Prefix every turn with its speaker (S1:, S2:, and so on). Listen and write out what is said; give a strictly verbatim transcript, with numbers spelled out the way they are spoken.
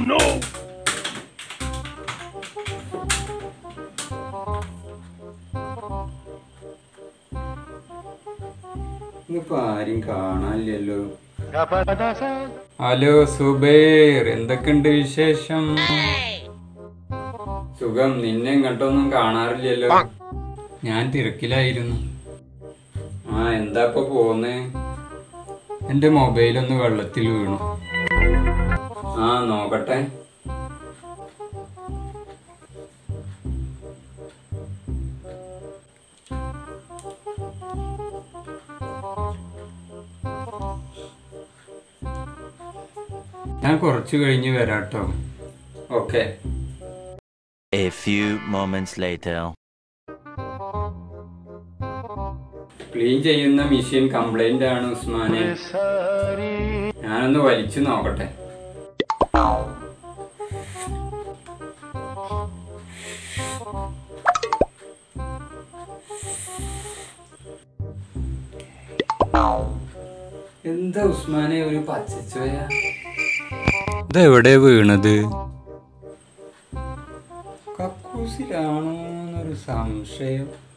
S1: no!
S2: ആരും കാണാനില്ലല്ലോ. Hello Zubair, എന്തൊക്കെയുണ്ട് വിശേഷം? സുഖം. നിന്നെ ഇങ്ങോട്ടൊന്നും കാണാറില്ലല്ലോ. ഞാൻ തിരക്കിലായിരുന്നു. ആ എന്താ ഇപ്പൊ പോന്നേ? എന്റെ മൊബൈലൊന്ന് വെള്ളത്തിൽ വീണു. ആ നോക്കട്ടെ. ഞാൻ കുറച്ച് കഴിഞ്ഞ് വരാട്ടോ. Okay.
S3: A few moments later.
S2: Clean ചെയ്യുന്ന മെഷീൻ കംപ്ലൈന്റ് ആണ് ഉസ്മാനെ. ഞാനൊന്ന് വലിച്ചു നോക്കട്ടെ. എന്താ ഉസ്മാനെ ഒരു പച്ചച്ചോയ? ഇതെവിടെ വീണത്? കക്കൂസിലാണോ എന്നൊരു സംശയം.